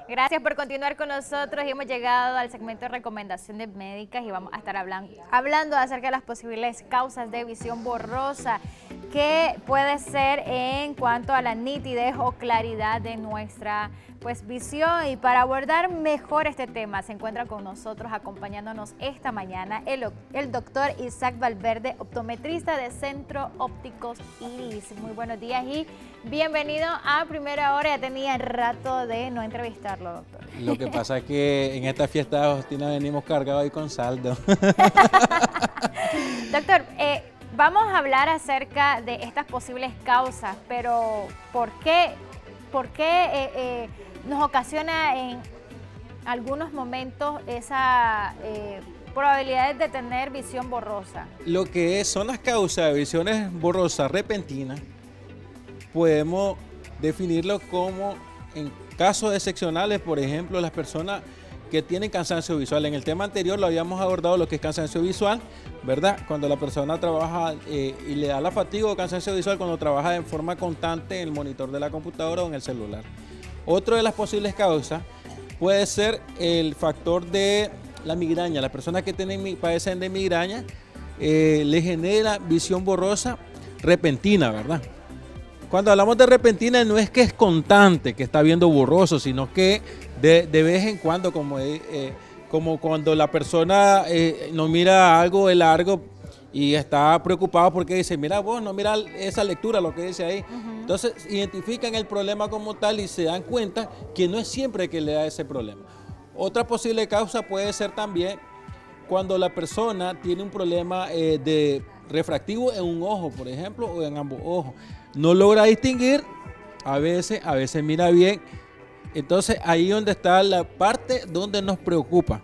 Gracias por continuar con nosotros y hemos llegado al segmento de recomendaciones médicas y vamos a estar hablando acerca de las posibles causas de visión borrosa que puede ser en cuanto a la nitidez o claridad de nuestra visión. Y para abordar mejor este tema se encuentra con nosotros acompañándonos esta mañana el doctor Isaac Valverde, optometrista de Centro Ópticos Iris. Muy buenos días y bienvenido a Primera Hora. Ya tenía rato de no entrevistarlo, doctor. Lo que pasa es que en esta fiesta de Agostina venimos cargados ahí con saldo. Doctor, vamos a hablar acerca de estas posibles causas, pero ¿por qué nos ocasiona en algunos momentos esa probabilidad de tener visión borrosa? Lo que son las causas de visiones borrosas repentinas, podemos definirlo como en casos excepcionales, por ejemplo, las personas que tienen cansancio visual. En el tema anterior lo habíamos abordado lo que es cansancio visual, ¿verdad? Cuando la persona trabaja y le da la fatiga o cansancio visual cuando trabaja de forma constante en el monitor de la computadora o en el celular. Otra de las posibles causas puede ser el factor de la migraña. Las personas que padecen de migraña le genera visión borrosa repentina, ¿verdad? Cuando hablamos de repentina no es que es constante, que está viendo borroso, sino que de vez en cuando, como cuando la persona no mira algo de largo y está preocupado porque dice, mira vos, no mira esa lectura, lo que dice ahí. Entonces identifican el problema como tal y se dan cuenta que no es siempre que le da ese problema. Otra posible causa puede ser también cuando la persona tiene un problema de refractivo en un ojo, por ejemplo, o en ambos ojos. No logra distinguir, a veces mira bien. Entonces ahí es donde está la parte donde nos preocupa.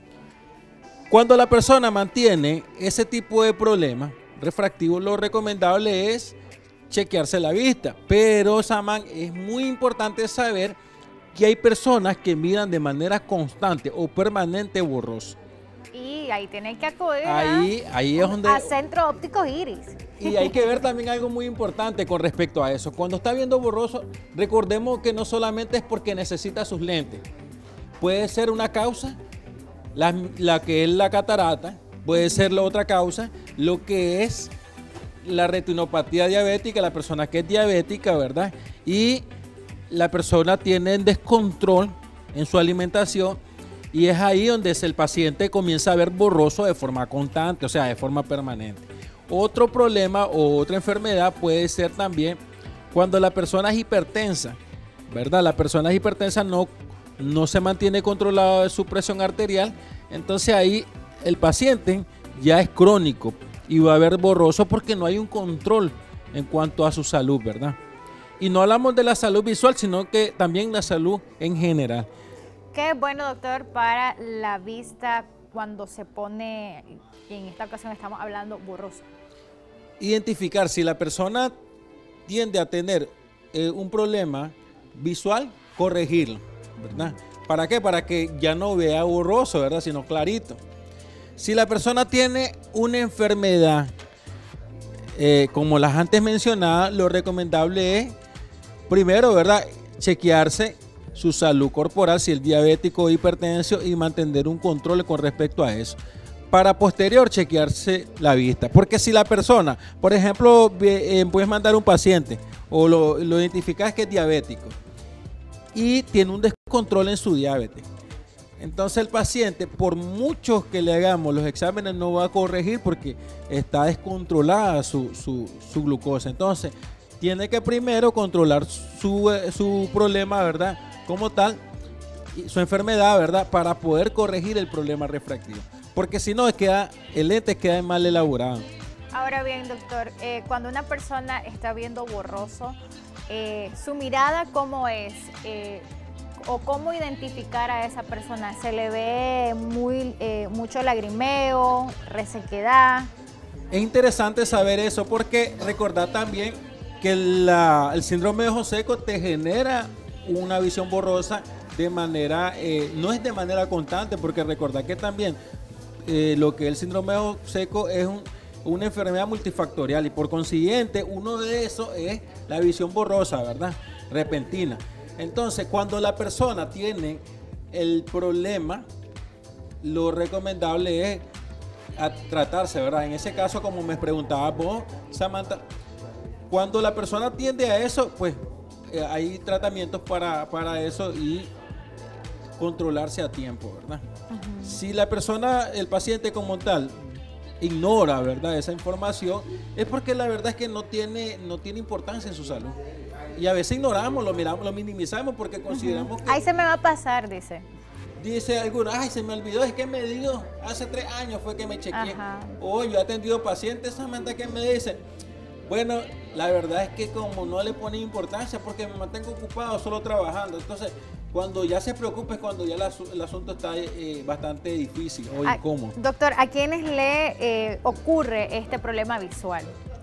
Cuando la persona mantiene ese tipo de problemas refractivos, lo recomendable es chequearse la vista. Pero, Saman, es muy importante saber que hay personas que miran de manera constante o permanente borroso. Y ahí tienen que acudir ahí es donde, a Centro Ópticos Iris. Y hay que ver también algo muy importante con respecto a eso. Cuando está viendo borroso, recordemos que no solamente es porque necesita sus lentes. Puede ser una causa, la que es la catarata, puede ser la otra causa, lo que es la retinopatía diabética, la persona que es diabética, ¿verdad? Y la persona tiene descontrol en su alimentación y es ahí donde el paciente comienza a ver borroso de forma constante, o sea, de forma permanente. Otro problema o otra enfermedad puede ser también cuando la persona es hipertensa, ¿verdad? La persona es hipertensa no se mantiene controlada su presión arterial, entonces ahí el paciente ya es crónico y va a ver borroso porque no hay un control en cuanto a su salud, ¿verdad? Y no hablamos de la salud visual, sino que también la salud en general. Qué bueno, doctor, para la vista cuando se pone, y en esta ocasión estamos hablando, borroso. Identificar si la persona tiende a tener un problema visual, corregirlo, ¿verdad? ¿Para qué? Para que ya no vea borroso, ¿verdad? Sino clarito. Si la persona tiene una enfermedad, como las antes mencionadas, lo recomendable es, primero, ¿verdad?, chequearse su salud corporal, si es diabético o hipertenso, y mantener un control con respecto a eso. Para posterior chequearse la vista. Porque si la persona, por ejemplo, puedes mandar un paciente o lo identificas que es diabético y tiene un descontrol en su diabetes, entonces el paciente, por muchos que le hagamos los exámenes, no va a corregir porque está descontrolada su glucosa. Entonces tiene que primero controlar su problema, ¿verdad?, como tal, su enfermedad, ¿verdad?, para poder corregir el problema refractivo. Porque si no, el lente queda mal elaborado. Ahora bien, doctor, cuando una persona está viendo borroso, su mirada, ¿cómo es? ¿O cómo identificar a esa persona? ¿Se le ve mucho lagrimeo, resequedad? Es interesante saber eso porque recordar también que el síndrome de ojo seco te genera una visión borrosa de manera, no es de manera constante, porque recordar que también lo que es el síndrome de ojo seco es una enfermedad multifactorial y por consiguiente uno de esos es la visión borrosa, ¿verdad?, repentina. Entonces, cuando la persona tiene el problema, lo recomendable es tratarse, ¿verdad? En ese caso, como me preguntabas vos, Samantha, cuando la persona tiende a eso, pues hay tratamientos para eso y controlarse a tiempo, ¿verdad? Si la persona, el paciente como tal, ignora, ¿verdad?, esa información, es porque la verdad es que no tiene importancia en su salud. Y a veces ignoramos, lo miramos, lo minimizamos porque consideramos que... Ahí se me va a pasar, dice. Dice algunos, ay, se me olvidó, es que me dio, hace 3 años fue que me chequeé. O yo he atendido pacientes, Samantha, que me dicen, bueno, la verdad es que como no le pone importancia porque me mantengo ocupado solo trabajando. Entonces, cuando ya se preocupa es cuando ya el asunto está bastante difícil o incómodo. Doctor, ¿a quiénes le ocurre este problema visual?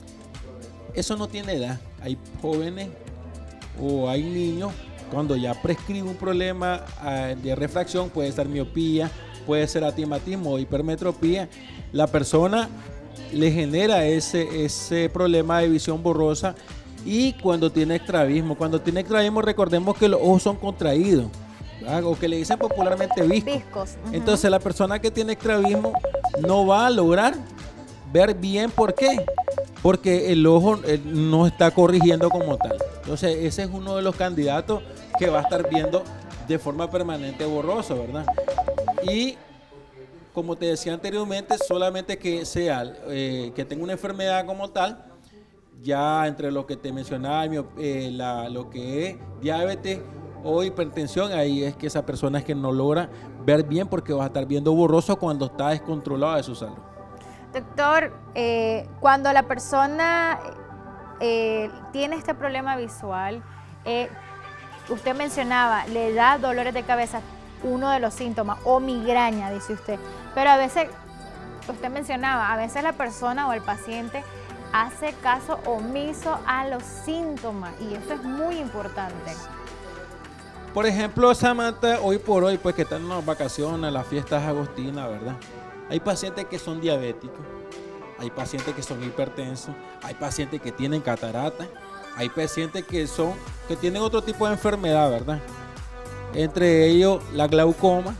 Eso no tiene edad. Hay jóvenes o hay niños, cuando ya prescribe un problema de refracción, puede ser miopía, puede ser astigmatismo o hipermetropía, la persona le genera ese problema de visión borrosa. Y cuando tiene estrabismo, recordemos que los ojos son contraídos, ¿verdad? O que le dicen popularmente viscos. Entonces la persona que tiene estrabismo no va a lograr ver bien. ¿Por qué? Porque el ojo no está corrigiendo como tal. Entonces ese es uno de los candidatos que va a estar viendo de forma permanente borroso, ¿verdad? Y como te decía anteriormente, solamente que sea que tenga una enfermedad como tal. Ya entre lo que te mencionaba, lo que es diabetes o hipertensión, ahí es que esa persona es que no logra ver bien porque va a estar viendo borroso cuando está descontrolada de su salud. Doctor, cuando la persona tiene este problema visual, usted mencionaba, le da dolores de cabeza, uno de los síntomas, o migraña, dice usted, pero a veces, usted mencionaba, a veces la persona o el paciente hace caso omiso a los síntomas y eso es muy importante. Por ejemplo, Samantha, hoy por hoy, pues que están en las vacaciones, las fiestas agostinas, ¿verdad? Hay pacientes que son diabéticos, hay pacientes que son hipertensos, hay pacientes que tienen catarata, hay pacientes que tienen otro tipo de enfermedad, ¿verdad? Entre ellos la glaucoma.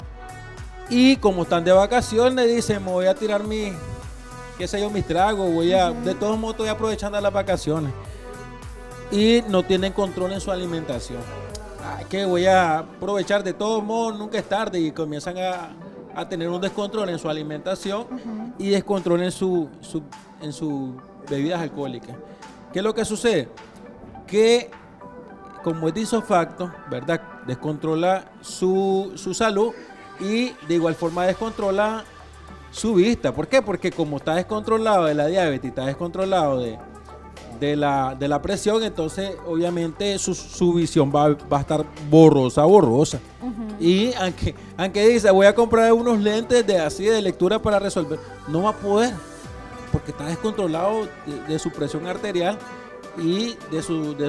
Y como están de vacaciones, dicen, me voy a tirar mis tragos, de todos modos estoy aprovechando las vacaciones. Y no tienen control en su alimentación. Que voy a aprovechar, de todos modos nunca es tarde, y comienzan a tener un descontrol en su alimentación y descontrol en sus bebidas alcohólicas. ¿Qué es lo que sucede? Que como es de isofacto, ¿verdad?, descontrola su salud y de igual forma descontrola su vista. ¿Por qué? Porque como está descontrolado de la diabetes, está descontrolado de la presión, entonces obviamente su visión va a estar borrosa. Y aunque dice, voy a comprar unos lentes de lectura para resolver, no va a poder, porque está descontrolado de su presión arterial y de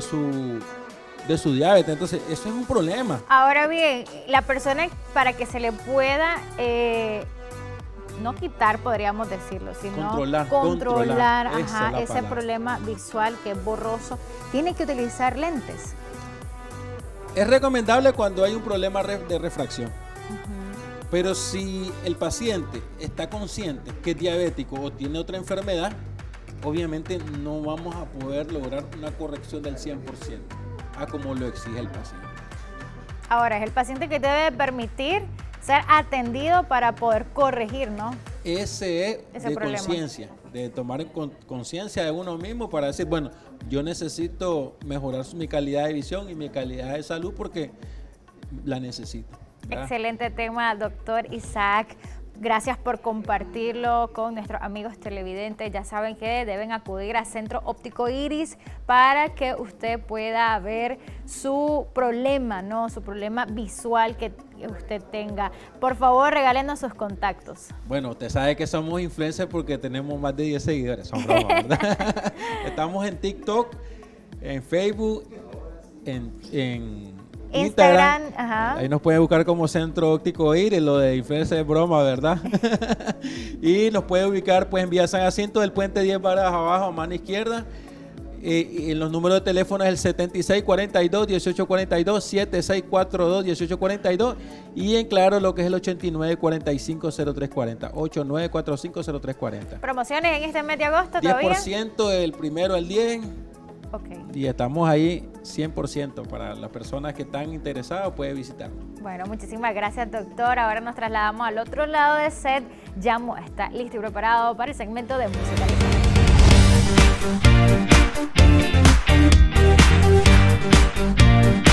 su diabetes. Entonces eso es un problema. Ahora bien, la persona, para que se le pueda no quitar, podríamos decirlo, sino controlar ese problema visual que es borroso, tiene que utilizar lentes. Es recomendable cuando hay un problema de refracción. Pero si el paciente está consciente que es diabético o tiene otra enfermedad, obviamente no vamos a poder lograr una corrección del 100% a como lo exige el paciente. Ahora, es el paciente que debe permitir ser atendido para poder corregir, ¿no? Ese de conciencia, de tomar conciencia de uno mismo para decir, bueno, yo necesito mejorar mi calidad de visión y mi calidad de salud porque la necesito, ¿verdad? Excelente tema, doctor Isaac. Gracias por compartirlo con nuestros amigos televidentes. Ya saben que deben acudir a Centro Óptico Iris para que usted pueda ver su problema, ¿no? Su problema visual que usted tenga. Por favor, regálenos sus contactos. Bueno, usted sabe que somos influencers porque tenemos más de 10 seguidores. Son bromas, ¿verdad? Estamos en TikTok, en Facebook, en Instagram. Ahí nos pueden buscar como Centro Óptico Iris, lo de influencer es broma, ¿verdad? Y nos puede ubicar pues en Vía San Jacinto del puente 10 varas abajo a mano izquierda. En los números de teléfono es el 7642-1842, 7642-1842 y en Claro lo que es el 8945-0340, 8945-0340. ¿Promociones en este mes de agosto todavía? 10% el primero al 10. Okay. Y estamos ahí 100% para las personas que están interesadas, puede visitarnos. Bueno, muchísimas gracias, doctor. Ahora nos trasladamos al otro lado del set. Yamo está listo y preparado para el segmento de musicalización.